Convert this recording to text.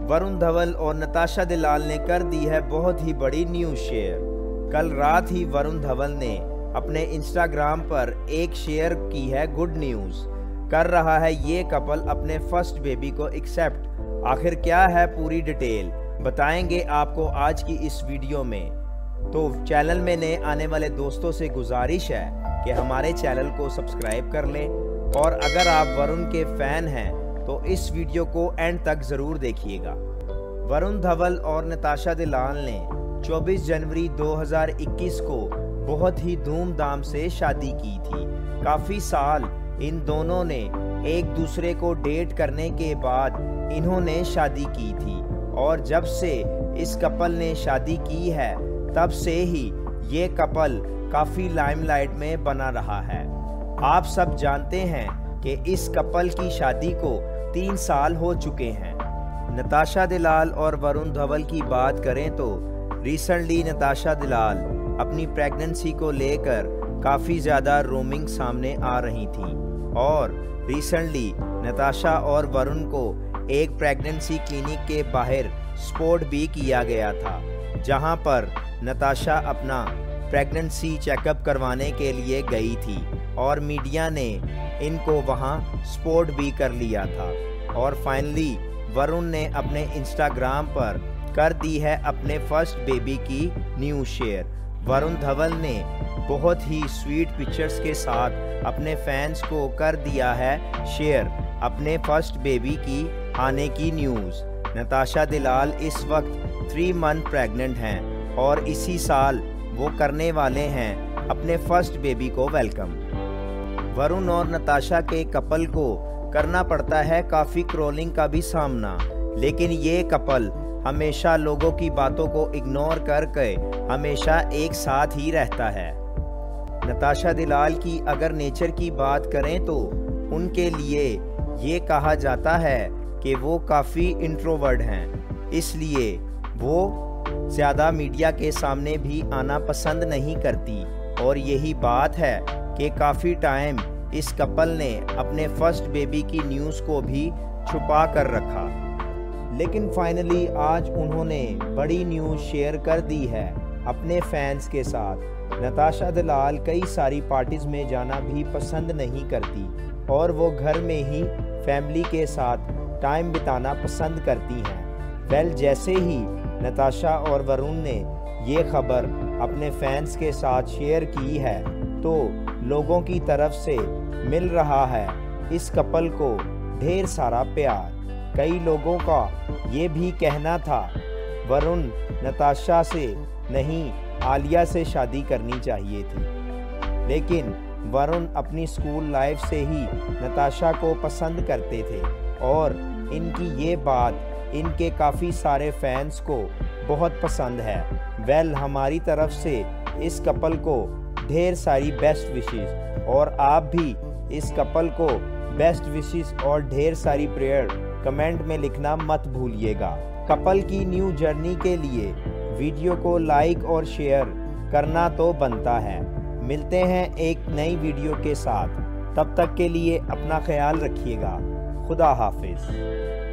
वरुण धवन और नताशा दलाल ने कर दी है बहुत ही बड़ी न्यूज़ शेयर। कल रात ही वरुण धवन ने अपने इंस्टाग्राम पर एक शेयर की है गुड न्यूज़। कर रहा है ये कपल अपने फर्स्ट बेबी को एक्सेप्ट। आखिर क्या है पूरी डिटेल बताएंगे आपको आज की इस वीडियो में। तो चैनल में नए आने वाले दोस्तों से गुजारिश है कि हमारे चैनल को सब्सक्राइब कर लें, और अगर आप वरुण के फैन हैं तो इस वीडियो को एंड तक ज़रूर देखिएगा। वरुण धवन और नताशा दलाल ने 24 जनवरी 2021 को बहुत ही धूमधाम से शादी की थी। काफ़ी साल इन दोनों ने एक दूसरे को डेट करने के बाद इन्होंने शादी की थी, और जब से इस कपल ने शादी की है तब से ही ये कपल काफ़ी लाइमलाइट में बना रहा है। आप सब जानते हैं कि इस कपल की शादी को 3 साल हो चुके हैं। नताशा दलाल और वरुण धवन की बात करें तो रिसेंटली नताशा दलाल अपनी प्रेगनेंसी को लेकर काफ़ी ज़्यादा रूमिंग सामने आ रही थी, और रिसेंटली नताशा और वरुण को एक प्रेगनेंसी क्लिनिक के बाहर स्पॉट भी किया गया था, जहां पर नताशा अपना प्रेगनेंसी चेकअप करवाने के लिए गई थी, और मीडिया ने इनको वहां स्पॉट भी कर लिया था। और फाइनली वरुण ने अपने इंस्टाग्राम पर कर दी है अपने फर्स्ट बेबी की न्यूज़ शेयर। वरुण धवन ने बहुत ही स्वीट पिक्चर्स के साथ अपने फैंस को कर दिया है शेयर अपने फर्स्ट बेबी की आने की न्यूज़। नताशा दलाल इस वक्त 3 मंथ प्रेग्नेंट हैं, और इसी साल वो करने वाले हैं अपने फर्स्ट बेबी को वेलकम। वरुण और नताशा के कपल को करना पड़ता है काफ़ी ट्रोलिंग का भी सामना, लेकिन ये कपल हमेशा लोगों की बातों को इग्नोर करके हमेशा एक साथ ही रहता है। नताशा दलाल की अगर नेचर की बात करें तो उनके लिए ये कहा जाता है कि वो काफ़ी इंट्रोवर्ट हैं, इसलिए वो ज़्यादा मीडिया के सामने भी आना पसंद नहीं करती, और यही बात है कि काफ़ी टाइम इस कपल ने अपने फर्स्ट बेबी की न्यूज़ को भी छुपा कर रखा। लेकिन फाइनली आज उन्होंने बड़ी न्यूज़ शेयर कर दी है अपने फैंस के साथ। नताशा दलाल कई सारी पार्टीज़ में जाना भी पसंद नहीं करती, और वो घर में ही फैमिली के साथ टाइम बिताना पसंद करती हैं। जैसे ही नताशा और वरुण ने ये खबर अपने फैंस के साथ शेयर की है तो लोगों की तरफ से मिल रहा है इस कपल को ढेर सारा प्यार। कई लोगों का ये भी कहना था वरुण नताशा से नहीं आलिया से शादी करनी चाहिए थी, लेकिन वरुण अपनी स्कूल लाइफ से ही नताशा को पसंद करते थे, और इनकी ये बात इनके काफ़ी सारे फैंस को बहुत पसंद है। हमारी तरफ से इस कपल को ढेर सारी बेस्ट विशेस, और आप भी इस कपल को बेस्ट विशेस और ढेर सारी प्रेयर कमेंट में लिखना मत भूलिएगा। कपल की न्यू जर्नी के लिए वीडियो को लाइक और शेयर करना तो बनता है। मिलते हैं एक नई वीडियो के साथ, तब तक के लिए अपना ख्याल रखिएगा। खुदा हाफिज।